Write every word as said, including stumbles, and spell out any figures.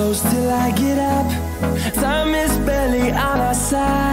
close till I get up. Time is barely on our side.